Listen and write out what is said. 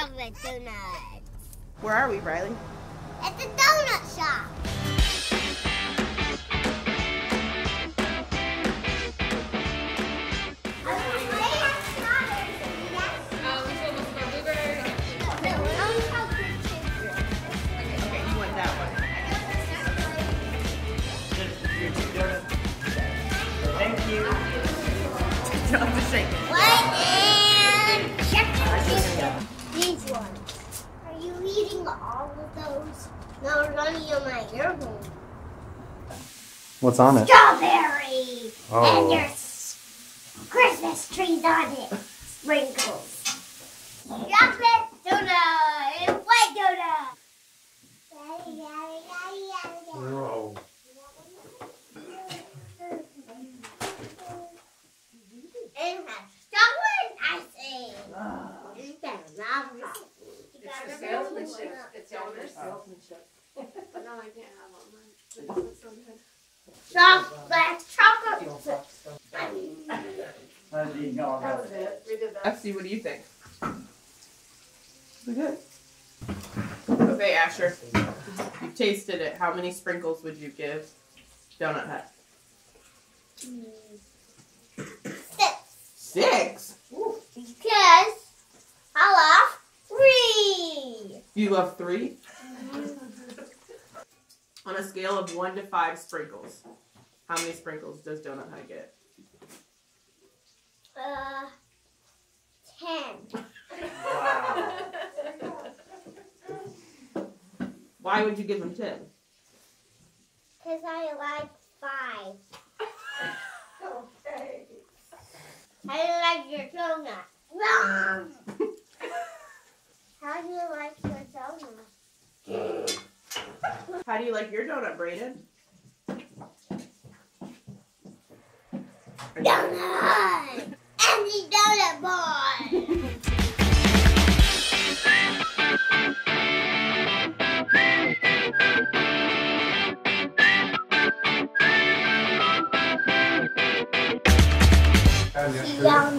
chocolate donuts. Where are we, Brylee? At the donut shop. Thank you. Don't have to shake it. What and these ones. Are you eating all of those? No, it's only on my earphone. What's on it? Strawberry! Oh. And there's Christmas trees on it. Sprinkles. Chocolate donut and white donut. Whoa. And has chocolate icing. It's the salesmanship. It's owner salesmanship. No, I can't have all mine. It doesn't sound good. Chocolate. That was it. We did that. Ashley, what do you think? Is it good? Okay, Asher. You've tasted it. How many sprinkles would you give Donut Hutt? 6? Ooh. Because I love 3. You love 3? On a scale of 1 to 5 sprinkles, how many sprinkles does Donut Hutt get? 10. Wow. Why would you give him 10? Because I like 5. Okay. How do you like your donut? How do you like your donut? How do you like your donut, Brayden? Donut! IndyDonutBoy! How's your See food? y'all